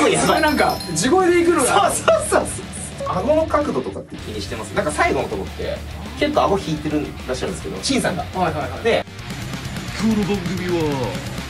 分やばい。 なんか地声で行くのが。 そうそうそう。顎の角度とかって気にしてます？なんか最後のとこって結構顎引いてるらっしゃるんですけど、シンさんが。 はいはいはい。 今で、 日の番組は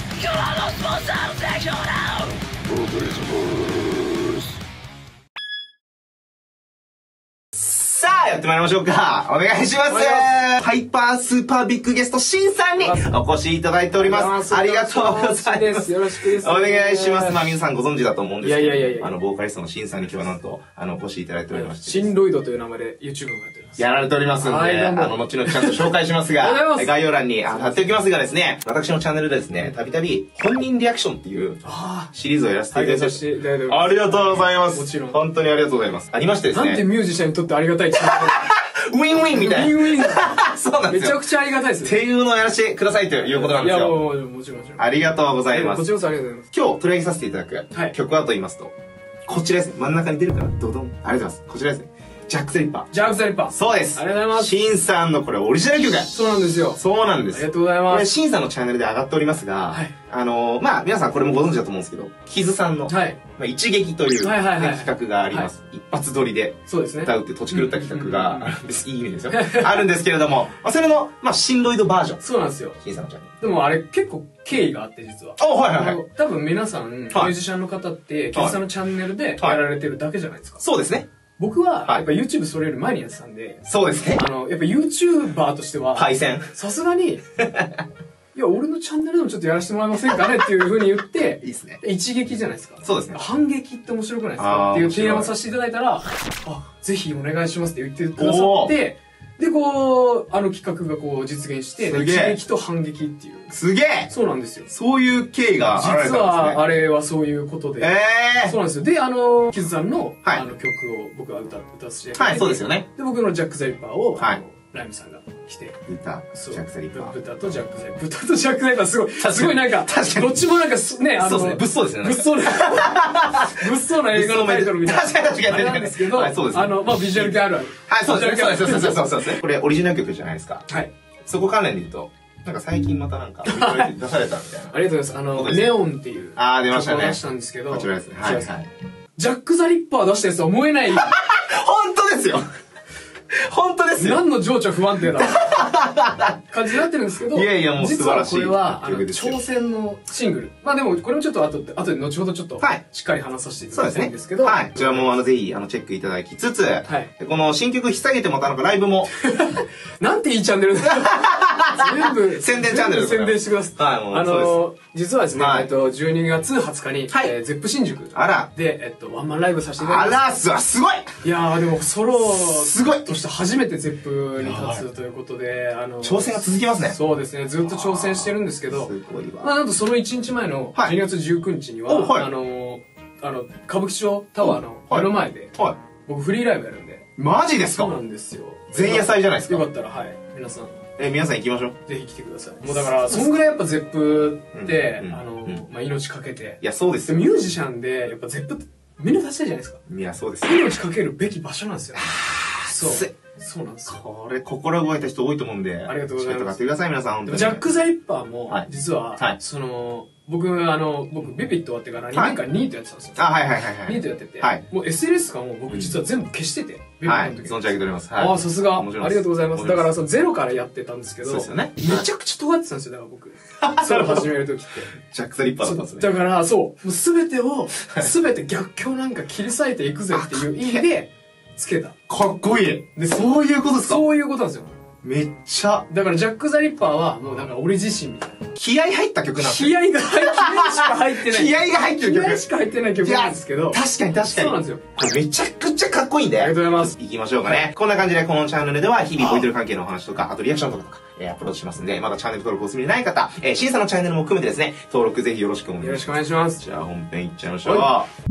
さあ、やってまいりましょうか。お願いします。ハイパースーパービッグゲスト、シンさんにお越しいただいております。ありがとうございます。 よろしくです。 お願いします。まあ皆さんご存知だと思うんですけど、 いやボーカリストのシンさんに今日はなんと、お越しいただいておりまして。 シンロイドという名前で YouTube をやっております。 やられておりますんで、後々ちゃんと紹介しますが、概要欄に貼っておきますがですね、私のチャンネルでですね、たびたび本人リアクションっていうシリーズをやらせていただいて、ありがとうございます。 もちろん。 本当にありがとうございます。ありましてですね。 なんてミュージシャンにとってありがたいウィンウィンみたいな。 ウィンウィン。 そうなんですよ。 めちゃくちゃありがたいですよ。 っていうのをやらせてくださいということなんですよ。 いや、もちろん。 ありがとうございます。 こちらこそありがとうございます。 今日取り上げさせていただく曲はと言いますと、こちらですね。真ん中に出るからドドン。ありがとうございます。こちらですね。ジャック・ザ・リッパー。 ジャック・ザ・リッパー。 そうです。 ありがとうございます。 シンさんのこれオリジナル曲。 そうなんですよ。 そうなんです。 ありがとうございます。 これシンさんのチャンネルで上がっておりますが、まあ皆さんこれもご存知だと思うんですけど、キズさんの、一撃という企画があります。一発撮りで歌うって土地狂った企画が、いい意味ですよ。あるんですけれども、それの、シンロイドバージョン。 そうなんですよ。 シンさんのチャンネル。でもあれ結構経緯があって実は。多分皆さん、ミュージシャンの方って、キズさんのチャンネルでやられてるだけじゃないですか。 そうですね。 僕は、やっぱ YouTube それより前にやってたんで、 そうですね。 やっぱ YouTuber としては、 パイセン。 さすがに、いや、俺のチャンネルでもちょっとやらせてもらえませんかねっていう風に言って、 いいですね。 一撃じゃないですか。 そうですね。 反撃って面白くないですかっていう提案をさせていただいたら、ぜひお願いしますって言ってくださって、で、企画が実現して、一撃と反撃っていう。 すげえ！ そうなんですよ。 そういう経緯があられたんですね。 実は、あれはそういうことで。そうなんですよ。で、キズさんの、曲を僕は歌わせていただいて。はい、 そうですよね。 で、僕のジャック・ザ・リッパーを、ライムさんが来て。 豚、ジャック・ザ・リッパー。 豚とジャック・ザ・リッパー。豚とジャック・ザ・リッパーすごいなんか、どっちもなんかね、 そうですね。物騒ですね。 物騒な映画のタイトルみたいな。 確かになんですけど、 そうですね。 ビジュアル系あるある。 はい、そうですね。これオリジナル曲じゃないですか。 はい。 そこ関連で言うと、なんか最近またなんか、出されたみたいな。 ありがとうございます。ネオンっていう。 出ましたね。 出したんですけど。 こちらですね。はい。 ジャック・ザ・リッパー出したやつは思えない。 本当ですよ。本当ですよ。 何の情緒不安定だ感じになってるんですけど、 いやいやもう素晴らしい。 実はこれは挑戦のシングル。まあでもこれもちょっと後で後ほどちょっとしっかり話させていただきたいんですけど、 こちらもぜひチェックいただきつつ、この新曲引っ提げてまたライブもなんていいチャンネル全部宣伝チャンネル宣伝してください。実はですね、12月20日にゼップ新宿でワンマンライブさせていただきます。 すごい。 いやでもソロすごいとして初めてゼップに立つということで、 挑戦が続きますね。 そうですね、ずっと挑戦してるんですけど、なんとその1日前の12月19日には歌舞伎町タワーの目の前で僕フリーライブやるんで。 マジですか？ そうなんですよ。 前夜祭じゃないですか。 よかったら皆さん皆さん行きましょう。 ぜひ来てください。もうだからそんぐらいやっぱゼップって命かけて、 いやそうですよ。 ミュージシャンでやっぱゼップってみんな立ちたいじゃないですか。 いやそうです。 命かけるべき場所なんですよ。そうなんですよ。 これ心動いた人多いと思うんで、 ありがとうございます。 チケット買ってください皆さん。本当に。 ジャック・ザ・リッパーも実は僕ビビット終わってから2年間ニートやってたんですよ。ニートやってて、もう SLS とかも僕実は全部消してて、 ビビットの時。存じ上げております。 さすが。ありがとうございます。だからゼロからやってたんですけど、めちゃくちゃ尖ってたんですよ、だから僕。ソロ始める時って。 ジャック・ザ・リッパーだったんですね。 だからもう全て逆境なんか切り裂いていくぜっていう意味でつけた。 かっこいい。で、そういうことですか？ そういうことなんですよ。 めっちゃ。 だからジャック・ザ・リッパーはもうなんか俺自身みたいな。 気合入った曲なんですよ。 気合しか入ってない。 気合が入ってる曲。 気合しか入ってない曲なんですけど。 確かに。 そうなんですよ。 めちゃくちゃかっこいいんで。 ありがとうございます。 行きましょうかね。こんな感じでこのチャンネルでは日々ボイトル関係のお話とか、あとリアクションとかアップロードしますんで、まだチャンネル登録お済みでない方、シンさんのチャンネルも含めてですね、登録ぜひよろしくお願いします。 よろしくお願いします。 じゃあ本編いっちゃいましょう。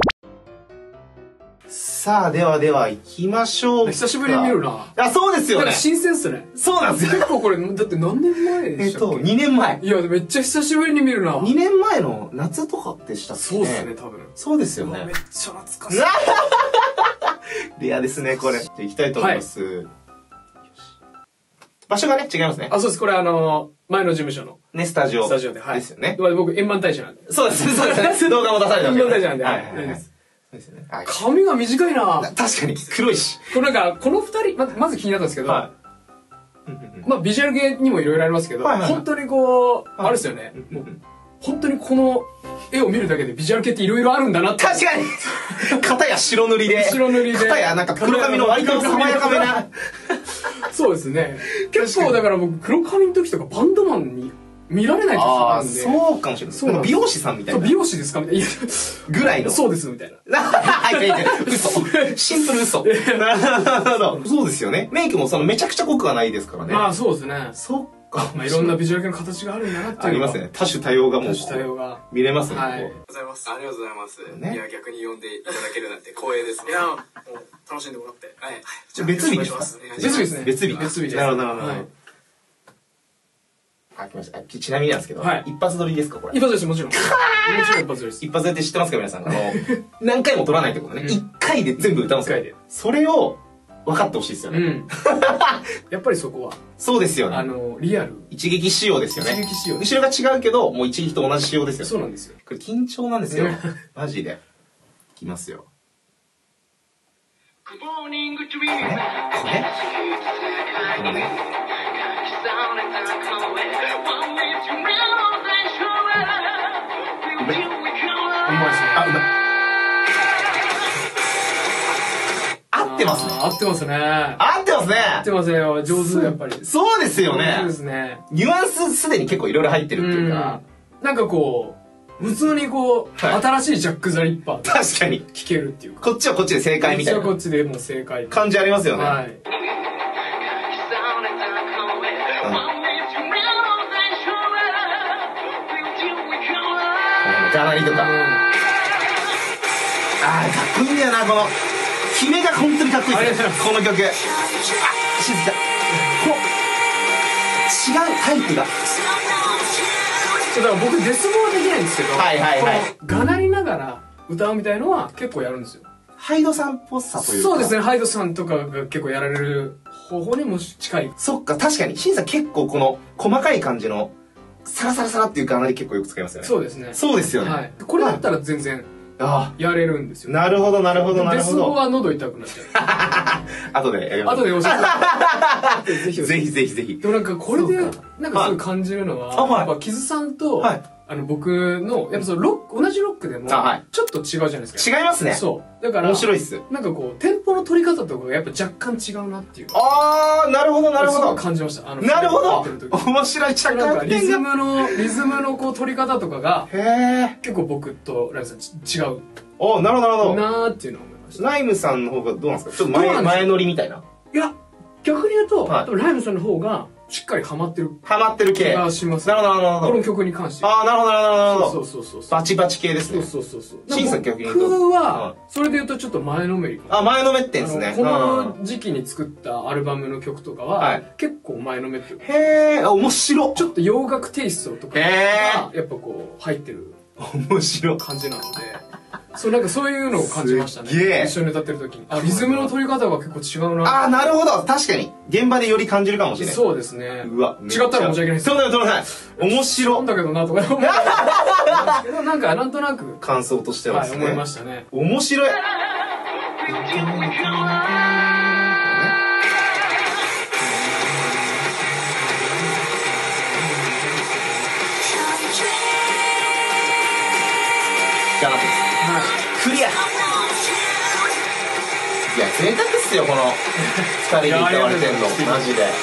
さあ、では行きましょう。 久しぶりに見るな。 そうですよね。 新鮮っすね。 そうなんですよ。 結構これ、だって何年前でしたっけ 2年前。 いや、めっちゃ久しぶりに見るな。 2年前の夏とかでしたっけ？ そうっすね、多分。 そうですよね。 めっちゃ懐かしい。 レアですね、これ。じゃあ行きたいと思います。場所がね、違いますね。 そうです。これ前の事務所の。 ね、スタジオ。 スタジオで。はい。 ですよね。 僕、円満大使なんで。 そうです。動画も出されてます。 円満大使なんで。はい。 髪が短いな。 確かに、黒いし。 これなんか、この二人、まず気になったんですけど、まあ、ビジュアル系にもいろいろありますけど、本当にこう、あれですよね。本当にこの絵を見るだけでビジュアル系っていろいろあるんだなって。 確かに片や白塗りで。 白塗りで。 片やなんか黒髪の割と爽やかめな。 そうですね。結構だから僕、黒髪の時とかバンドマンに見られない時とかあるんで。 そうかもしれない。そう美容師さんみたいな。 美容師ですかみたいな。 ぐらいの。 そうです、みたいな。 嘘。シンプル嘘。なるほど。そうですよね。メイクもめちゃくちゃ濃くはないですからね。 まあそうですね。 そっか。 まあいろんなビジュアル系の形があるんだなっていう。 ありますね。多種多様がもう。 多種多様が。 見れますね。 ありがとうございます。ありがとうございます。いや、逆に呼んでいただけるなんて光栄ですね。いや、もう楽しんでもらって。はい。 じゃあ別日ですか？ 別日ですね。 別日。 別日です。 なるほど、なるほど。あ、来ました。ちなみになんですけど、一発撮りですかこれ？ 一発です、もちろん。もちろん一発です。 一発撮りって知ってますか皆さん。何回も撮らないってことね。一回で全部歌うんですよ。それを分かってほしいですよね。 やっぱりそこは。 そうですよね。 リアル。 一撃仕様ですよね。 一撃仕様。 後ろが違うけど、もう一撃と同じ仕様ですよ。 そうなんですよ。 これ緊張なんですよ。マジで。いきますよ。これこれね。あ、うまい。合ってますね。 合ってますね。 合ってますね。 合ってますよ。上手、やっぱり。 そうですよね。 そうですね。 ニュアンスすでに結構いろいろ入ってるっていうか。 なんかこう、普通にこう、新しいジャック・ザ・リッパー。 確かに。 聴けるっていうか。 こっちはこっちで正解みたいな。 こっちはこっちでもう正解。 感じありますよね。はい。ガナリとか。ああ、かっこいいんだよな、この。決めが本当にかっこいいですよ。この曲。あ、静か。違うタイプが。 だから僕デスボはできないんですけど、 はいはいはい。 がなりながら歌うみたいのは結構やるんですよ。 ハイドさんっぽさというか。 そうですね、ハイドさんとかが結構やられる方法にも近い。 そっか、確かに。シンさん結構この細かい感じのサラサラサラっていうがなり結構よく使いますよね。 そうですね。 そうですよね。 はい。これだったら全然やれるんですよ。 なるほど、なるほど、なるほど。 デスボは喉痛くなっちゃう。 後でやります。 後で教えて。ぜひぜひぜひぜひ。 でもなんかこれで、なんかすごい感じるのは、やっぱキズさんと、僕の、やっぱその同じロックでも、ちょっと違うじゃないですか。 違いますね。 そう。だから、 面白いっす。 なんかこう、テンポの取り方とかがやっぱ若干違うなっていう。 あー、なるほど、なるほど。 感じました。 なるほど。面白い、 若干。リズムのこう取り方とかが、結構僕とライムさん違う。 おー、なるほど、なるほど。 なーっていうのを思いました。 ライムさんの方がどうなんですか？ちょっと前乗りみたいな。 いや、逆に言うと、ライムさんの方が、しっかりハマってる。 ハマってる系。 気がします。 なるほど、なるほど。 この曲に関して。 ああ、なるほど、なるほど。 そう。 バチバチ系ですね。 そう。 シンさん逆に言うと。 僕は、それで言うとちょっと前のめりかな。 あ、前のめってんですね。 この時期に作ったアルバムの曲とかは、結構前のめってる。 へー、面白い。 ちょっと洋楽テイストとかが、やっぱこう、入ってる。 面白い。 感じなので。そう、なんかそういうのを感じましたね。一緒に歌ってる時に。リズムの取り方が結構違うな。 あ、なるほど。確かに。現場でより感じるかもしれない。 そうですね。 うわ、 違ったら申し訳ないです。 そうだよ、そうだよ。面白い。 なんだけどな、とか思うんですけど、なんか、なんとなく。 感想としてはですね。 思いましたね。 面白い。クリア。いや、贅沢っすよ、この二人で歌われてんの、マジで。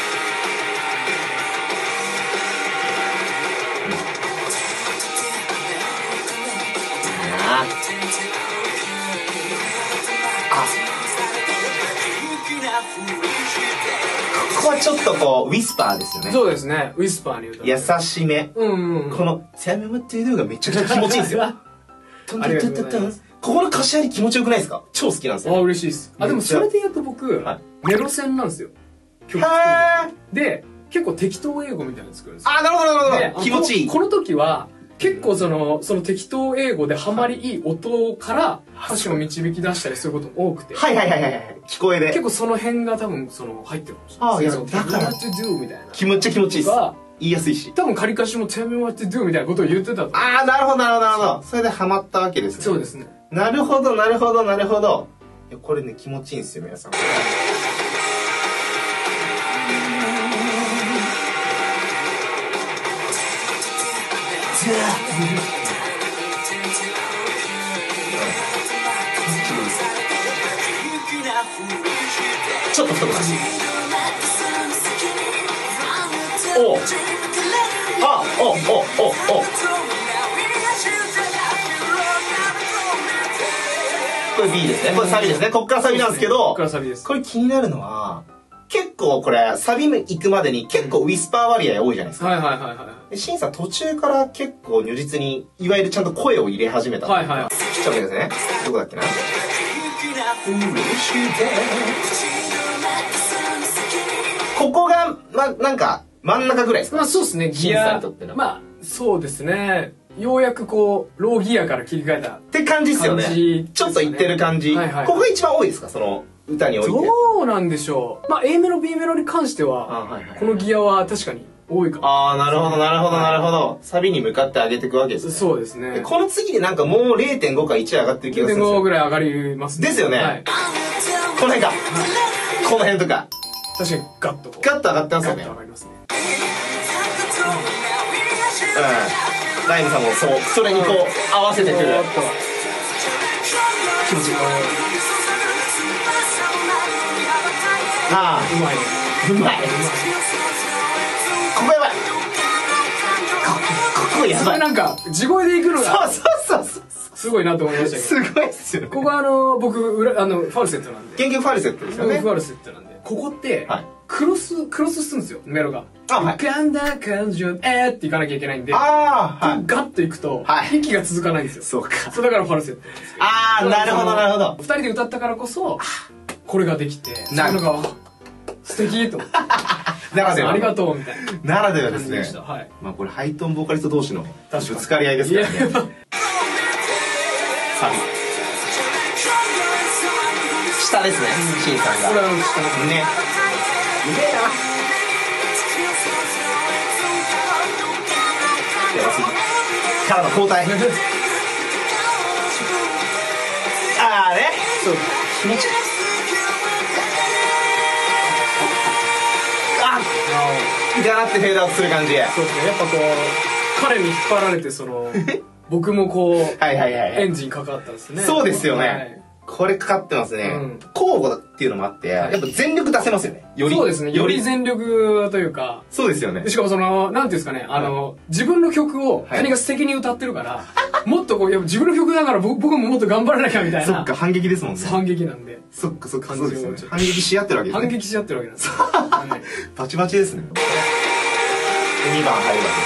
ここはちょっとこうウィスパーですよね。 そうですね、ウィスパーに歌う。 優しめ。この「セムムティドゥ」がめちゃくちゃ気持ちいいんですよ。 ありがとうございます。 ここの歌詞あり気持ちよくないですか？超好きなんですよ。 あ、嬉しいです。でもそれで言うと僕、メロ戦なんですよ。で、結構適当英語みたいなの作るんですよ。 あ、なるほどなるほど。気持ちいい。 この時は、結構その適当英語でハマりいい音から歌詞を導き出したりすることも多くて。 はい。聞こえで。 結構その辺が多分入ってるかもしれない。 だから。 What to do みたいな。 気持ちいいです。言いやすいし。 多分仮歌詞も Tell me what to do みたいなことを言ってたと。 ああ、なるほど。それでハマったわけですね。 そうですね。 なるほど、なるほど、なるほど。いや、これね、気持ちいいんですよ、皆さん。ちょっと太くなる。おお。あ、おおおおお。これ B ですね。これサビですね。こっからサビなんですけど、 こっからサビです。 これ気になるのは、結構これ、サビ行くまでに結構ウィスパー割合多いじゃないですか。 はいはいはいはい。 で、シンさん途中から結構如実に、いわゆるちゃんと声を入れ始めた。 はいはい。 ちょっと待ってくださいね。どこだっけな。ここが、なんか、真ん中ぐらいですか？ まあそうですね、ギア。まあ、そうですね。ようやくこう、ローギアから切り替えた。 って感じっすよね。ちょっといってる感じ。ここが一番多いですか？その、歌において。 どうなんでしょう。まあ A メロ B メロに関しては、このギアは確かに多いかも。 ああ、なるほどなるほどなるほど。サビに向かって上げていくわけですね。 そうですね。 この次でなんかもう 0.5 か1上がってる気がするんですよ。 0.5 ぐらい上がりますね。 ですよね。この辺か。この辺とか。 確かにガッとこう。 ガッと上がってますよね。 ガッと上がりますね。 うん。ライムさんもそう、それにこう、合わせてくる。気持ちいい。ああ、 うまいね。 うまい。ここやばい。ここやばい。 なんか、地声でいくのが。 そう。 すごいなと思いましたけど。 すごいっすよね。 ここは僕、ファルセットなんで。 原曲ファルセットですよね。 ファルセットなんで。ここって、クロスするんですよ、メロが。浮かんだ感情、っていかなきゃいけないんで。ガッといくと、息が続かないんですよ。 そうか。 そうだからファルセット。 ああ、なるほど、なるほど。 二人で歌ったからこそ、これができて、そういうのが、素敵と思って。 ならでは。 ありがとう、みたいな。 ならではですね。まあこれハイトーンボーカリスト同士のぶつかり合いですからね。サビ。下ですね、シンさんが。 これは下ですね。うめえな。からの交代。ああね。そう。気持ちいい。ガラってフェードアウトする感じ。 そうですね。やっぱこう、彼に引っ張られて、僕もこう、エンジンかかったんですね。 そうですよね。これかかってますね。交互っていうのもあって、やっぱ全力出せますよね。 そうですね。より全力というか。 そうですよね。 しかもなんていうんですかね、自分の曲を何が素敵に歌ってるから、もっとこう、自分の曲だから僕ももっと頑張らなきゃみたいな。 そっか、反撃ですもんね。 反撃なんで。 そっか、そうですね。反撃し合ってるわけですね。 反撃し合ってるわけなんです。 バチバチですね。2番入るわけですね。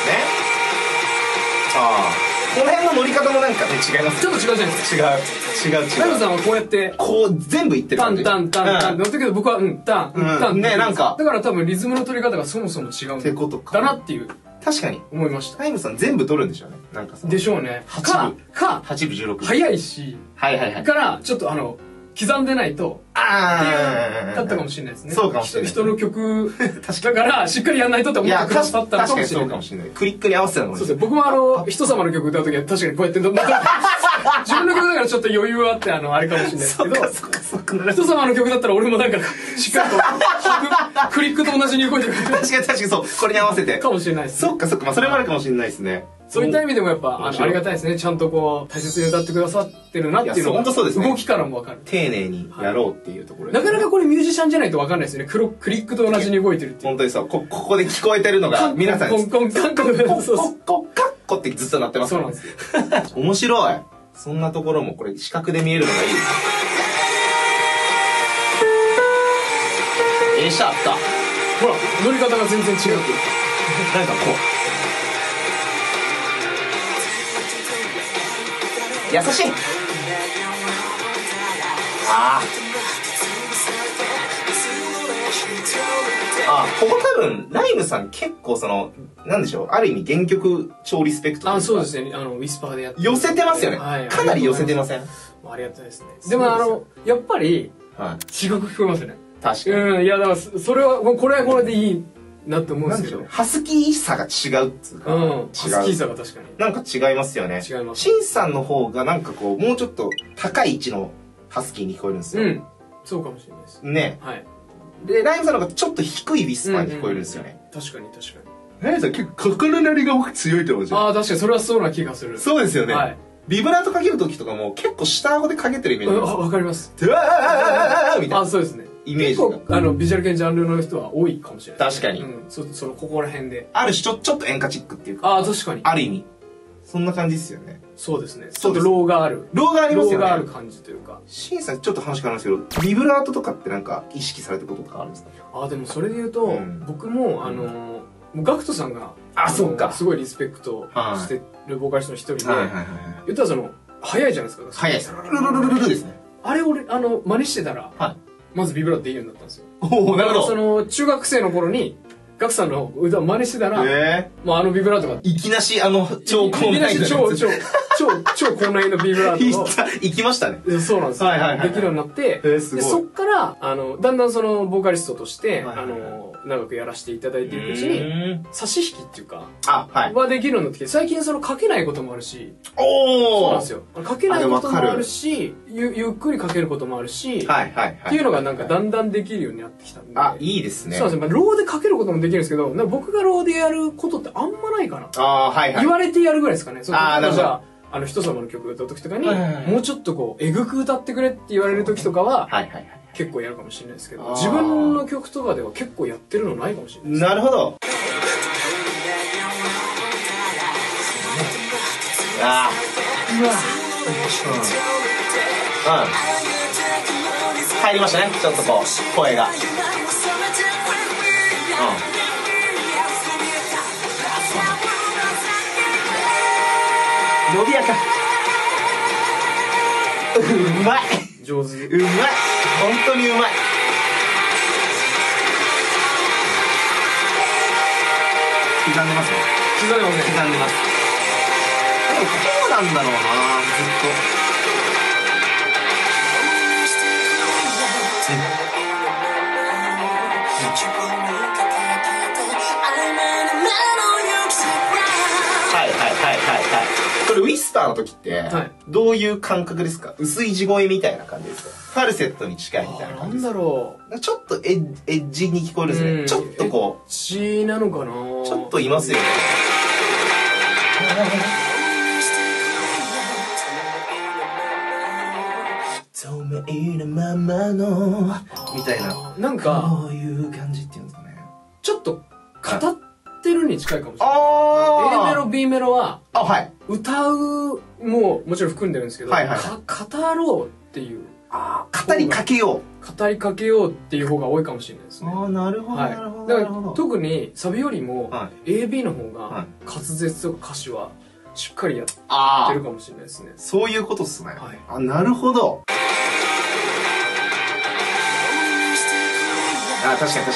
ああ。この辺の乗り方もなんかね、違います。 ちょっと違うじゃないですか。 違う。 ライムさんはこうやって、 こう全部いってる感じ。 タン乗ったけど僕はタン。 ね、なんか。 だから多分リズムの取り方がそもそも違うんってことか。 だなっていう。 確かに。 思いました。 ライムさん全部取るんでしょうね。なんかさ。 でしょうね。 8部16。 早いし。から、ちょっと刻んでないと、だったかもしれないですね。 そうかもしれない。 人の曲、だから、しっかりやんないとって思ってくださったのかもしれない。 そうかもしれない。クリックに合わせたのかもしれない。 僕も人様の曲歌うときは確かにこうやって、自分の曲だからちょっと余裕あって、あれかもしれないですけど、人様の曲だったら俺もなんか、しっかりと、クリックと同じに動いてくる。 確かにそう。これに合わせて。 かもしれないです。 そっか。まあ、それもあるかもしれないですね。 そういった意味でもやっぱ、ありがたいですね。ちゃんとこう、大切に歌ってくださってるなっていうのが、動きからもわかる。 丁寧にやろうっていうところ。 なかなかこれミュージシャンじゃないとわかんないですよね。クリックと同じに動いてるっていう。 本当にそう。ここで聞こえてるのが、皆さん。コンコンカッコってずっと鳴ってます。 そうなんですよ。 面白い。そんなところもこれ視覚で見えるのがいい。A シャープか。 ほら、乗り方が全然違う。 なんかこう。優しい。ここ多分ライムさん結構なんでしょう、ある意味原曲超リスペクト。 そうですね。ウィスパーでやって寄せてますよね。かなり寄せてません？ ありがたいですね。でもやっぱり違く聞こえますよね。 確かに。 いやだからそれはこれはこれでいいなって思うんですよ。 ハスキーさが違うっつうか。 ハスキーさが確かに。 なんか違いますよね。 違います。 シンさんの方がなんかこう、もうちょっと高い位置のハスキーに聞こえるんですよ。 そうかもしれないです。 ね。はい。で、ライムさんの方がちょっと低いウィスパーに聞こえるんですよね。 確かに確かに。 ライムさん結構心鳴りが僕強いと思うんですよ。 ああ、確かにそれはそうな気がする。 そうですよね。はい。ビブラートかけるときとかも結構下顎でかけてるイメージです。 わかります。 うわーみたいな。 あ、そうですね。 イメージが。ビジュアル系ジャンルの人は多いかもしれない。 確かに。 その、ここら辺で。 ある種、ちょっと演歌チックっていうか。 ああ、確かに。 ある意味。そんな感じですよね。 そうですね。ちょっとローがある。 ローがありますよね。 ローがある感じというか。 シンさんちょっと話変わるんですけど、ビブラートとかってなんか意識されてることとかあるんですか？ ああ、でもそれで言うと、僕も、ガクトさんが、 そうか。 すごいリスペクトしてるボーカリストの一人で、言ったらその、早いじゃないですか。 早いです。ルルルルですね。 あれ俺、真似してたら、まずビブラートできるようになったんですよ。 おお、なるほど。 その、中学生の頃に、ガクさんの歌を真似してたら、もうビブラートが。 いきなし超高難易度。 超高難易度ビブラートを。 行きましたね。 そうなんですよ。できるようになって、で、そっから、だんだんその、ボーカリストとして、長くやらせていただいていくうちに、差し引きっていうか、はできるようになってきて、最近その書けないこともあるし、そうなんですよ。書けないこともあるし、ゆっくり書けることもあるし、っていうのがなんかだんだんできるようになってきたんで。 あ、いいですね。 そうなんですよ。ローで書けることもできるんですけど、僕がローでやることってあんまないかな。言われてやるぐらいですかね。じゃあ、人様の曲歌う時とかに、もうちょっとこう、えぐく歌ってくれって言われる時とかは、結構やるかもしれないですけど、自分の曲とかでは結構やってるのないかもしれないです。 なるほど。ああ。入りましたね、ちょっとこう、声が。伸びやか。うまい。 上手。 うまい。本当にうまい。刻んでますね。 刻んでますね。 刻んでます。でもこうなんだろうな、ずっと。これウィスパーの時って、どういう感覚ですか？薄い地声みたいな感じですか？ファルセットに近いみたいな感じですか？ なんだろう。ちょっとエッジに聞こえるんですね。ちょっとこう。 エッジなのかな？ ちょっといますよね。透明なままのみたいな。 なんか、 こういう感じっていうんですかね。 ちょっと語ってるに近いかもしれない。A メロ、B メロは、歌うももちろん含んでるんですけど、語ろうっていう。 語りかけよう。 語りかけようっていう方が多いかもしれないですね。 なるほど、なるほど。 だから特にサビよりも AB の方が滑舌とか歌詞はしっかりやってるかもしれないですね。 そういうことっすね。なるほど。確かに確か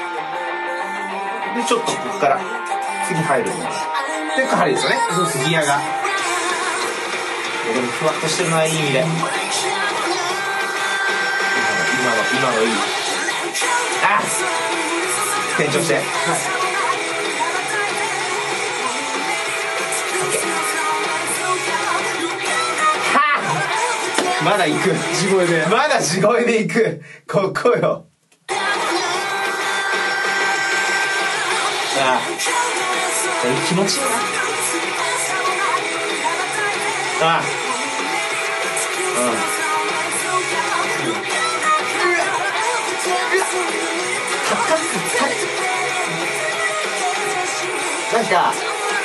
に。で、ちょっとここから次入るので、か入るですよね。ギアが。でもふわっとしてるのはいい意味で。今のいい。転調して。まだ行く。 地声で。 まだ地声で行く。ここよ。気持ちいいな。なんか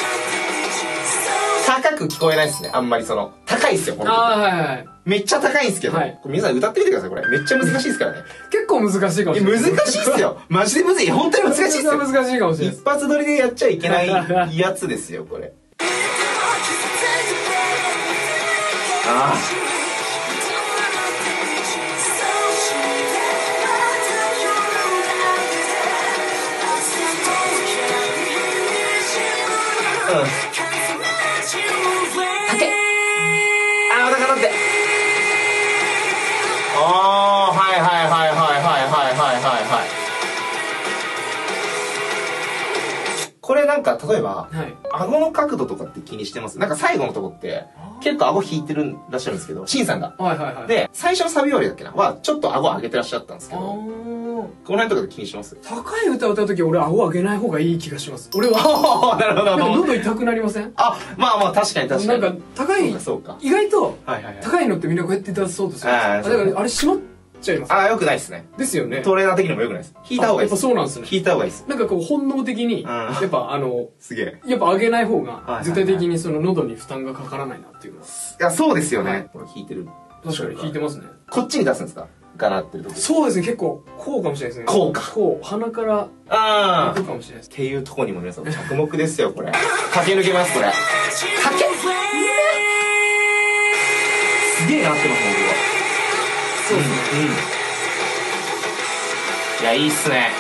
高く聞こえないですね。あんまり高いっすよ、この曲。めっちゃ高いんすけど、皆さん歌ってみてください、これ。めっちゃ難しいですからね。 結構難しいかもしれない。 難しいっすよ。マジで難しい。本当に難しいっすよ。 難しいかもしれない。 一発撮りでやっちゃいけないやつですよ、これ。 なんか、例えば、顎の角度とかって気にしてます？なんか最後のとこって、結構顎引いてるらっしゃるんですけど、シンさんが。で、最初のサビ終わりだっけなは、ちょっと顎上げてらっしゃったんですけど、この辺とかで気にします？ 高い歌を歌うとき俺顎上げない方がいい気がします。俺は。なるほど。喉痛くなりません？ あ、まあまあ確かに確かに。 なんか、高い、意外と、高いのってみんなこうやって出そうとする。だから、あれ閉まっちゃいます。 ああ、よくないですね。 ですよね。 トレーナー的にもよくないです。引いた方がいいです。 やっぱそうなんですね。 引いた方がいいです。 なんかこう本能的に、やっぱすげえ。 やっぱ上げない方が、絶対的にその喉に負担がかからないなっていうのは。 いや、そうですよね。これ引いてる。 確かに引いてますね。 こっちに出すんですか？ガラってる時。 そうですね、結構、こうかもしれないですね。 こうか。 こう、鼻から、行くかもしれないです。 っていうとこにも皆さん、着目ですよ、これ。駆け抜けます、これ。すげえなってます、僕は。 そうですね。 いや、いいっすね。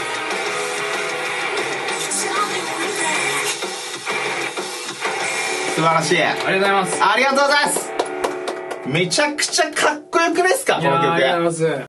素晴らしい。 ありがとうございます。 ありがとうございます。めちゃくちゃかっこよくないですか、この曲。 ありがとうございます。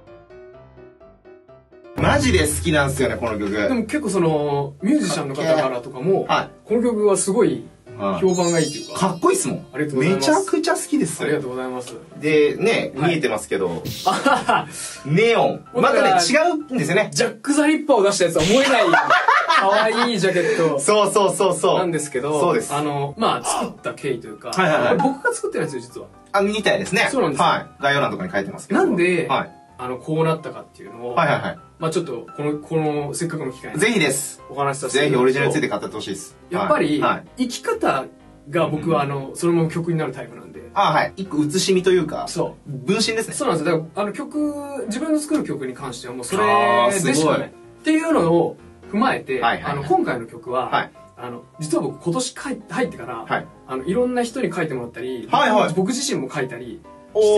マジで好きなんですよね、この曲。 でも結構その、ミュージシャンの方からとかも、この曲はすごい、評判がいいというか。 かっこいいっすもん。 ありがとうございます。 めちゃくちゃ好きです。 ありがとうございます。 で、ね、見えてますけど、ネオン。またね、違うんですよね。 ジャック・ザ・リッパーを出したやつは思えない、可愛いジャケット。 そう。 なんですけど、 そうです。 まあ、作った経緯というか、僕が作ってるんですよ、実は。 みたいですね。 そうなんですよ。 概要欄とかに書いてますけど。 なんで、こうなったかっていうのを、まあちょっと、この、せっかくの機会に。 ぜひです。 お話しさせて。 ぜひオリジナルについて語ってほしいです。 やっぱり、生き方が僕はそのまま曲になるタイプなんで。 一個写しみというか、 そう。 分身ですね。 そうなんですよ。だから、自分の作る曲に関してはもうそれでしかない。っていうのを踏まえて、今回の曲は、実は僕今年入ってから、いろんな人に書いてもらったり、僕自身も書いたりして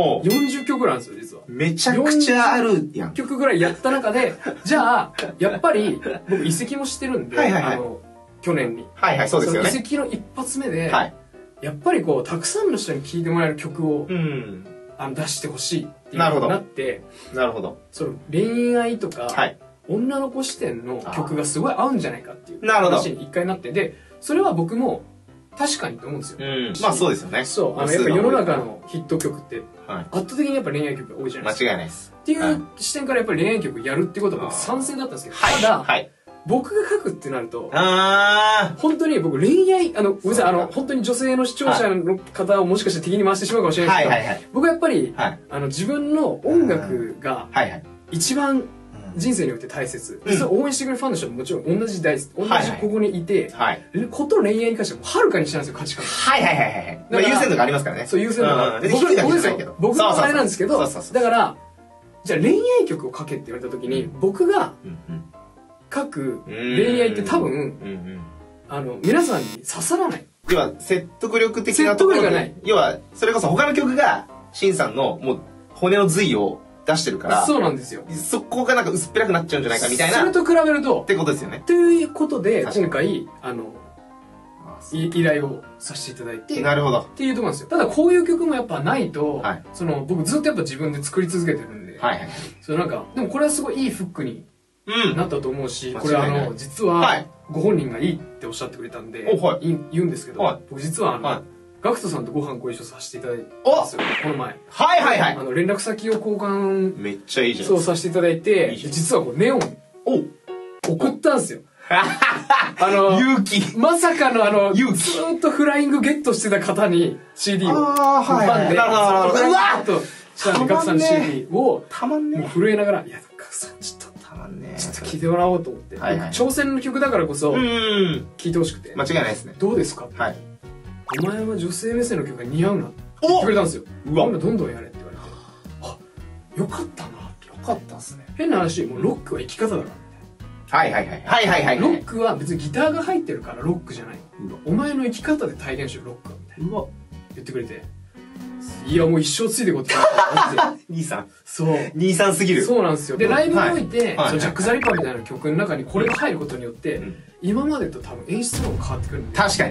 、40曲ぐらいあるんですよ、実は。 めちゃくちゃあるやん。 40曲ぐらいやった中で、じゃあ、やっぱり、僕遺跡もしてるんで、去年に。 そうですよね。 遺跡の一発目で、やっぱりこう、たくさんの人に聴いてもらえる曲を、出してほしいっていう風になって、 なるほど。 その恋愛とか、女の子視点の曲がすごい合うんじゃないかっていう話に一回なって、で、それは僕も確かにと思うんですよ。 まあそうですよね。 そう。やっぱ世の中のヒット曲って、圧倒的にやっぱ恋愛曲が多いじゃないですか。 間違いないです。 っていう視点からやっぱり恋愛曲やるってことは僕賛成だったんですけど、ただ、僕が書くってなると、本当に僕恋愛、ごめんなさい、本当に女性の視聴者の方をもしかして敵に回してしまうかもしれないですけど、僕はやっぱり、自分の音楽が、一番人生において大切。それ応援してくれるファンの人ももちろん同じここにいて、こと恋愛に関してははるかに下なんですよ、価値観が。 優先度がありますからね。 そう、優先度が。僕のあれなんですけど、だから、じゃあ恋愛曲を書けって言われた時に、僕が書く恋愛って多分、皆さんに刺さらない。 要は、説得力的なところがない。要は、それこそ他の曲が、シンさんのもう骨の髄を出してるから、 そうなんですよ。 そこがなんか薄っぺらくなっちゃうんじゃないかみたいな。 それと比べると。 ってことですよね。 ということで、今回、依頼をさせていただいて。 なるほど。 っていうところなんですよ。ただこういう曲もやっぱないと、僕ずっとやっぱ自分で作り続けてるんで、なんか、でもこれはすごいいいフックになったと思うし、これ実は、ご本人がいいっておっしゃってくれたんで、言うんですけど、僕実はガクトさんとご飯ご一緒させていただいたんですよ、この前。連絡先を交換、 めっちゃいいじゃん。 そうさせていただいて、実はネオン、送ったんですよ。 勇気。 まさかのずーっとフライングゲットしてた方に CD を、ファンで、フライングゲットしたんで、ガクさんの CD を、震えながら、いや、ガクさんちょっと、ちょっと聴いてもらおうと思って。挑戦の曲だからこそ、聴いてほしくて。 間違いないですね。 どうですか？お前は女性目線の曲が似合うなって言ってくれたんですよ。どんどんやれって言われて。あ、よかったな。よかったっすね。変な話、もうロックは生き方だから。ロックは別にギターが入ってるからロックじゃない。お前の生き方で体現しろ、ロックは。みたいな。言ってくれて。いや、もう一生ついてこうって兄さん。 そう。 兄さんすぎる。 そうなんですよ。で、ライブにおいて、ジャック・ザ・リッパーみたいな曲の中にこれが入ることによって、今までと多分演出の方が変わってくるんで。 確かに。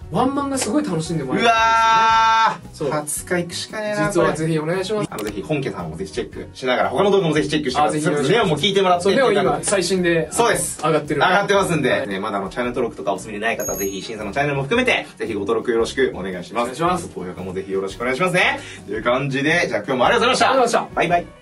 ワンマンがすごい楽しんでもらえる。 うわー、初日行くしかねえな。 実はぜひお願いします。 ぜひ本家さんもぜひチェックしながら、他の動画もぜひチェックしてください。ぜひネオも聞いてもらって。 そう、ネオ今最新で、 そうです。 上がってる。 上がってますんで、ね、まだチャンネル登録とかお済みでない方、ぜひ、シンさんのチャンネルも含めて、ぜひご登録よろしくお願いします。 お願いします。 高評価もぜひよろしくお願いしますね。という感じで、じゃあ今日もありがとうございました。 ありがとうございました。 バイバイ。